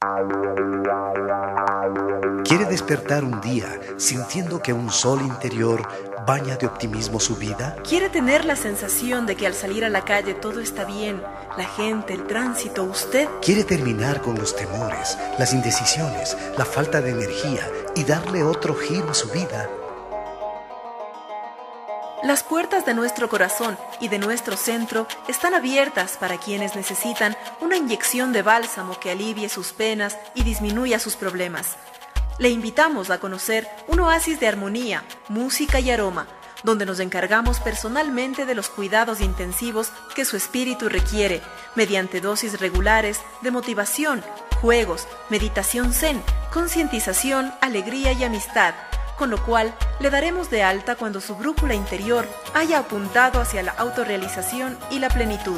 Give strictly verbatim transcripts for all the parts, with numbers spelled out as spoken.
¿Quiere despertar un día sintiendo que un sol interior baña de optimismo su vida? ¿Quiere tener la sensación de que al salir a la calle todo está bien? La gente, el tránsito, usted. ¿Quiere terminar con los temores, las indecisiones, la falta de energía y darle otro giro a su vida? Las puertas de nuestro corazón y de nuestro centro están abiertas para quienes necesitan una inyección de bálsamo que alivie sus penas y disminuya sus problemas. Le invitamos a conocer un oasis de armonía, música y aroma, donde nos encargamos personalmente de los cuidados intensivos que su espíritu requiere, mediante dosis regulares de motivación, juegos, meditación zen, concientización, alegría y amistad, con lo cual le daremos de alta cuando su brújula interior haya apuntado hacia la autorrealización y la plenitud.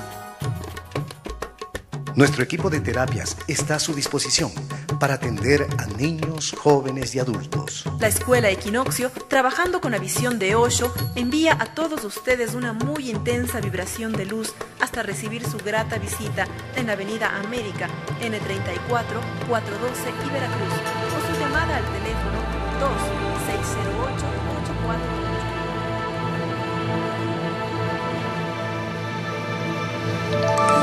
Nuestro equipo de terapias está a su disposición para atender a niños, jóvenes y adultos. La Escuela Equinoccio, trabajando con la visión de Osho, envía a todos ustedes una muy intensa vibración de luz hasta recibir su grata visita en la Avenida América, N treinta y cuatro, cuatrocientos doce y Veracruz, o su llamada al teléfono dos seis cero ocho, ocho cuatro ocho.